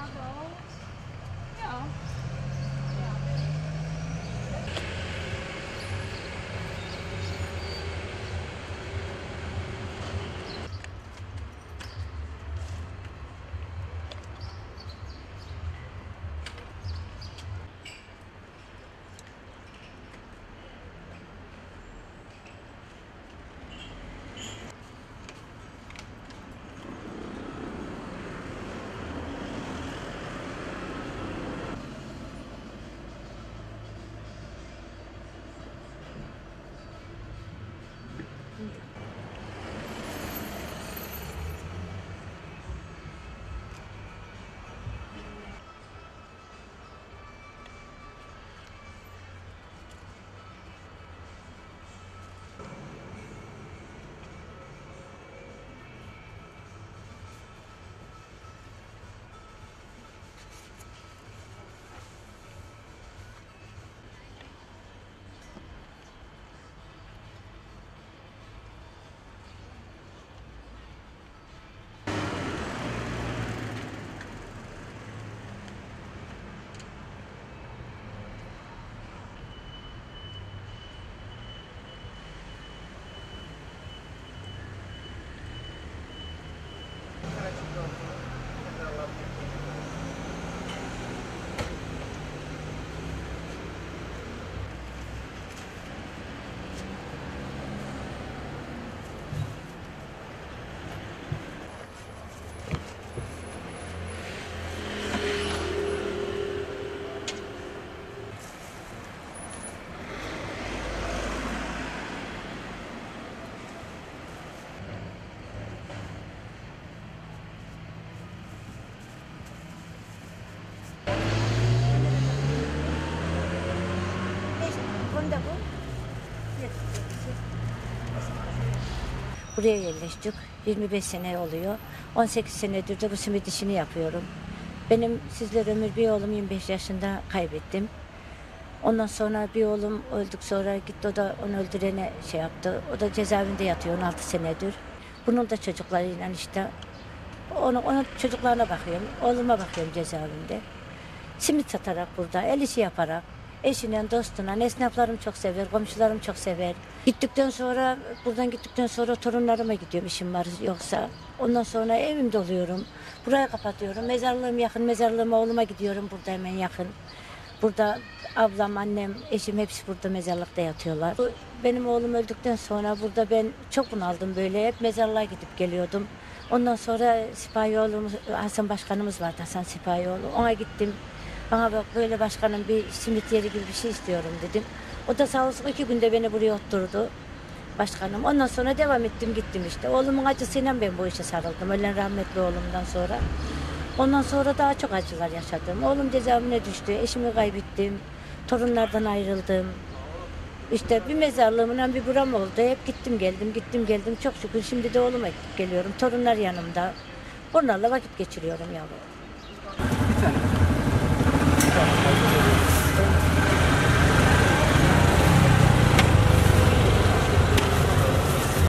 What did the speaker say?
Buraya yerleştik. 25 sene oluyor. 18 senedir de bu simit işini yapıyorum. Benim sizler ömür bir oğlum 25 yaşında kaybettim. Ondan sonra bir oğlum öldük, sonra gitti, o da onu öldürene şey yaptı. O da cezaevinde yatıyor 16 senedir. Bunun da çocuklarıyla işte onun çocuklarına bakıyorum. Oğluma bakıyorum cezaevinde. Simit satarak burada, el işi yaparak, eşine, dostuna, esnaflarım çok sever, komşularım çok sever. Buradan gittikten sonra torunlarıma gidiyorum işim var yoksa. Ondan sonra evimde oluyorum. Buraya kapatıyorum. Mezarlığım yakın, mezarlığıma oğluma gidiyorum burada hemen yakın. Burada ablam, annem, eşim hepsi burada mezarlıkta yatıyorlar. Benim oğlum öldükten sonra burada ben çok bunaldım böyle. Hep mezarlığa gidip geliyordum. Ondan sonra Sipahioğlu'muz, Hasan Başkanımız vardı, Hasan Sipahioğlu. Ona gittim. Bana bak böyle başkanım bir simit yeri gibi bir şey istiyorum dedim. O da sağ olsun 2 günde beni buraya oturttu başkanım. Ondan sonra devam ettim gittim işte. Oğlumun acısıyla ben bu işe sarıldım. Ölen rahmetli oğlumdan sonra. Ondan sonra daha çok acılar yaşadım. Oğlum cezaevine düştü. Eşimi kaybettim. Torunlardan ayrıldım. İşte bir mezarlığımla bir buram oldu. Hep gittim geldim. Çok şükür şimdi de oğluma gidip geliyorum. Torunlar yanımda. Onlarla vakit geçiriyorum yavrum. Bir tane.